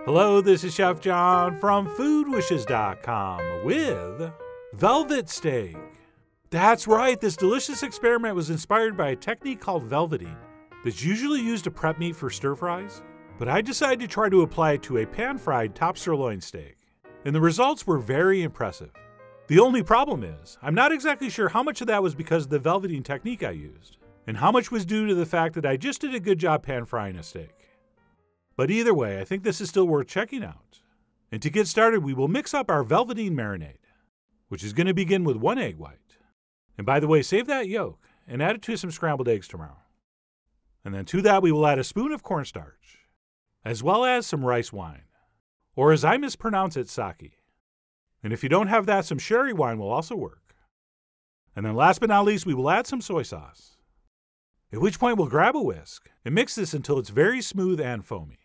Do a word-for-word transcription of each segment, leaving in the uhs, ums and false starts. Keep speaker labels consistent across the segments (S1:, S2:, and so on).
S1: Hello, this is Chef John from food wishes dot com with velvet steak. That's right, this delicious experiment was inspired by a technique called velveting that's usually used to prep meat for stir fries, but I decided to try to apply it to a pan-fried top sirloin steak, and the results were very impressive. The only problem is, I'm not exactly sure how much of that was because of the velveting technique I used, and how much was due to the fact that I just did a good job pan-frying a steak. But either way, I think this is still worth checking out. And to get started, we will mix up our velveteen marinade, which is going to begin with one egg white. And by the way, save that yolk and add it to some scrambled eggs tomorrow. And then to that, we will add a spoon of cornstarch, as well as some rice wine, or as I mispronounce it, sake. And if you don't have that, some sherry wine will also work. And then last but not least, we will add some soy sauce. At which point we'll grab a whisk and mix this until it's very smooth and foamy.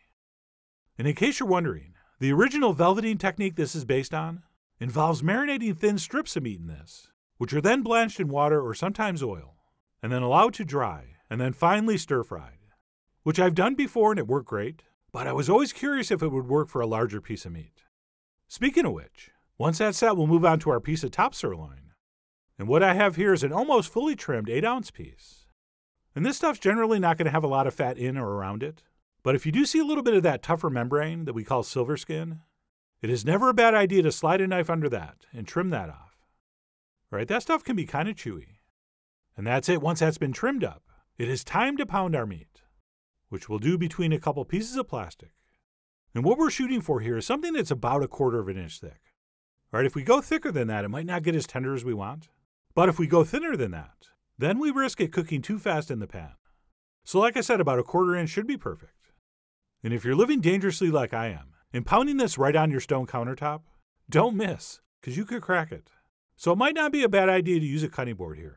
S1: And in case you're wondering, the original velveting technique this is based on involves marinating thin strips of meat in this, which are then blanched in water or sometimes oil, and then allowed to dry, and then finally stir-fried, which I've done before and it worked great, but I was always curious if it would work for a larger piece of meat. Speaking of which, once that's set, we'll move on to our piece of top sirloin. And what I have here is an almost fully trimmed eight ounce piece. And this stuff's generally not going to have a lot of fat in or around it, but if you do see a little bit of that tougher membrane that we call silver skin, it is never a bad idea to slide a knife under that and trim that off. All right, that stuff can be kind of chewy. And that's it. Once that's been trimmed up, it is time to pound our meat, which we'll do between a couple pieces of plastic. And what we're shooting for here is something that's about a quarter of an inch thick. All right, if we go thicker than that, it might not get as tender as we want. But if we go thinner than that, then we risk it cooking too fast in the pan. So like I said, about a quarter inch should be perfect. And if you're living dangerously like I am, and pounding this right on your stone countertop, don't miss, because you could crack it. So it might not be a bad idea to use a cutting board here.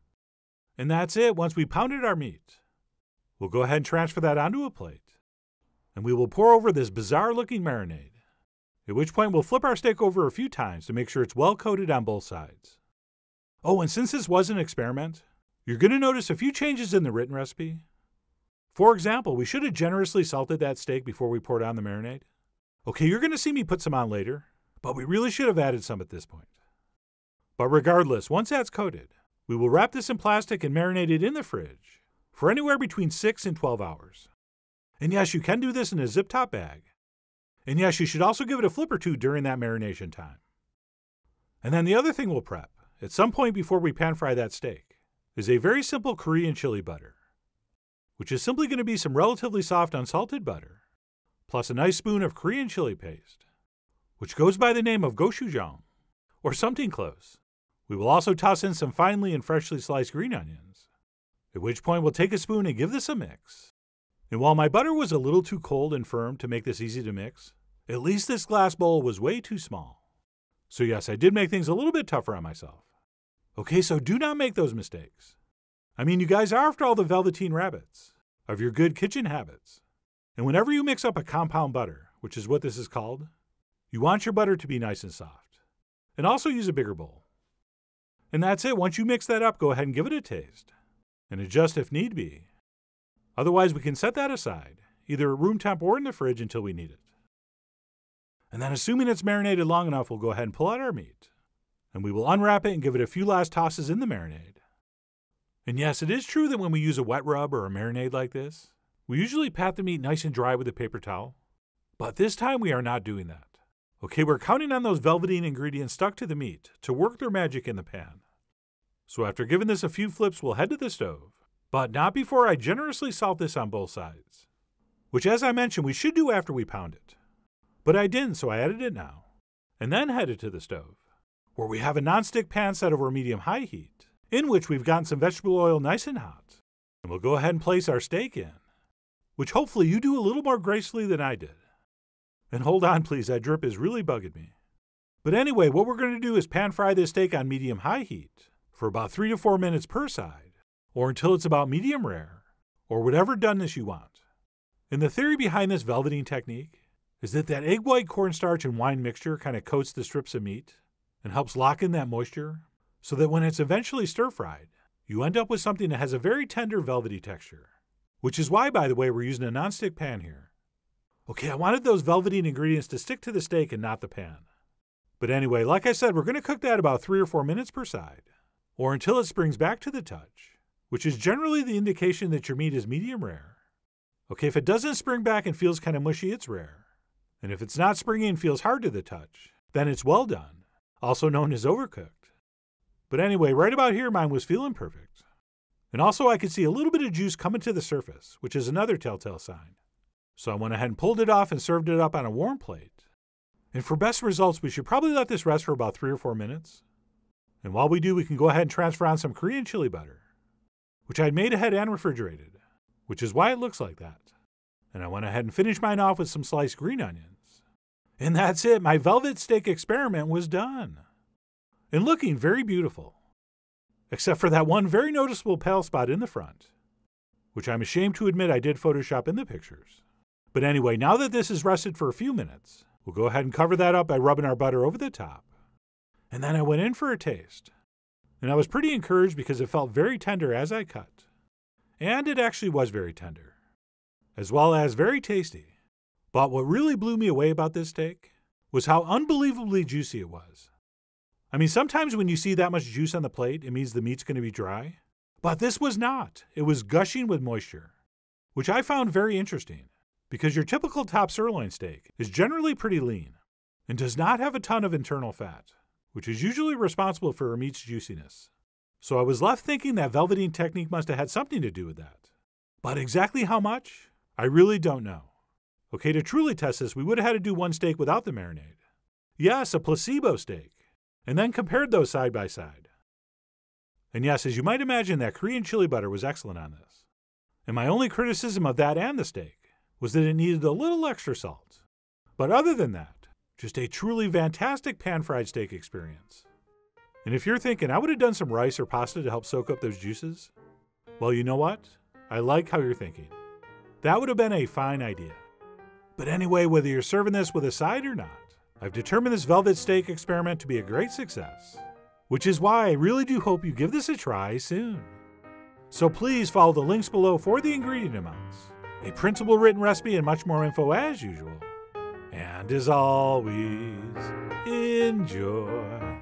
S1: And that's it. Once we pounded our meat, we'll go ahead and transfer that onto a plate. And we will pour over this bizarre looking marinade, at which point we'll flip our steak over a few times to make sure it's well coated on both sides. Oh, and since this was an experiment, you're going to notice a few changes in the written recipe. For example, we should have generously salted that steak before we poured on the marinade. Okay, you're going to see me put some on later, but we really should have added some at this point. But regardless, once that's coated, we will wrap this in plastic and marinate it in the fridge for anywhere between six and twelve hours. And yes, you can do this in a zip-top bag. And yes, you should also give it a flip or two during that marination time. And then the other thing we'll prep, at some point before we pan-fry that steak, is a very simple Korean chili butter, which is simply going to be some relatively soft unsalted butter, plus a nice spoon of Korean chili paste, which goes by the name of gochujang, or something close. We will also toss in some finely and freshly sliced green onions, at which point we'll take a spoon and give this a mix. And while my butter was a little too cold and firm to make this easy to mix, at least this glass bowl was way too small. So yes, I did make things a little bit tougher on myself. Okay, so do not make those mistakes. I mean, you guys are after all the velveteen rabbits of your good kitchen habits. And whenever you mix up a compound butter, which is what this is called, you want your butter to be nice and soft. And also use a bigger bowl. And that's it. Once you mix that up, go ahead and give it a taste. And adjust if need be. Otherwise, we can set that aside, either at room temp or in the fridge until we need it. And then assuming it's marinated long enough, we'll go ahead and pull out our meat. And we will unwrap it and give it a few last tosses in the marinade. And yes, it is true that when we use a wet rub or a marinade like this, we usually pat the meat nice and dry with a paper towel. But this time we are not doing that. Okay, we're counting on those velveteen ingredients stuck to the meat to work their magic in the pan. So after giving this a few flips, we'll head to the stove, but not before I generously salt this on both sides, which as I mentioned, we should do after we pound it. But I didn't, so I added it now, and then headed to the stove, where we have a nonstick pan set over medium-high heat, in which we've gotten some vegetable oil nice and hot. And we'll go ahead and place our steak in, which hopefully you do a little more gracefully than I did. And hold on please, that drip is really bugging me. But anyway, what we're going to do is pan fry this steak on medium-high heat for about three to four minutes per side, or until it's about medium rare, or whatever doneness you want. And the theory behind this velveting technique is that that egg white, cornstarch, and wine mixture kind of coats the strips of meat and helps lock in that moisture, so that when it's eventually stir-fried, you end up with something that has a very tender velvety texture. Which is why, by the way, we're using a nonstick pan here. Okay, I wanted those velvety ingredients to stick to the steak and not the pan. But anyway, like I said, we're going to cook that about three or four minutes per side, or until it springs back to the touch, which is generally the indication that your meat is medium rare. Okay, if it doesn't spring back and feels kind of mushy, it's rare. And if it's not springy and feels hard to the touch, then it's well done, also known as overcooked. But anyway, right about here, mine was feeling perfect. And also I could see a little bit of juice coming to the surface, which is another telltale sign. So I went ahead and pulled it off and served it up on a warm plate. And for best results, we should probably let this rest for about three or four minutes. And while we do, we can go ahead and transfer on some Korean chili butter, which I'd made ahead and refrigerated, which is why it looks like that. And I went ahead and finished mine off with some sliced green onions. And that's it, my velvet steak experiment was done. And looking very beautiful. Except for that one very noticeable pale spot in the front, which I'm ashamed to admit I did Photoshop in the pictures. But anyway, now that this is rested for a few minutes, we'll go ahead and cover that up by rubbing our butter over the top. And then I went in for a taste. And I was pretty encouraged because it felt very tender as I cut. And it actually was very tender, as well as very tasty. But what really blew me away about this steak was how unbelievably juicy it was. I mean, sometimes when you see that much juice on the plate, it means the meat's going to be dry. But this was not. It was gushing with moisture, which I found very interesting because your typical top sirloin steak is generally pretty lean and does not have a ton of internal fat, which is usually responsible for a meat's juiciness. So I was left thinking that velveting technique must have had something to do with that. But exactly how much? I really don't know. Okay, to truly test this, we would have had to do one steak without the marinade. Yes, a placebo steak. And then compared those side by side. And yes, as you might imagine, that Korean chili butter was excellent on this. And my only criticism of that and the steak was that it needed a little extra salt. But other than that, just a truly fantastic pan-fried steak experience. And if you're thinking, I would have done some rice or pasta to help soak up those juices, well, you know what? I like how you're thinking. That would have been a fine idea. But anyway, whether you're serving this with a side or not, I've determined this velvet steak experiment to be a great success, which is why I really do hope you give this a try soon. So please follow the links below for the ingredient amounts, a printable written recipe, and much more info as usual. And as always, enjoy.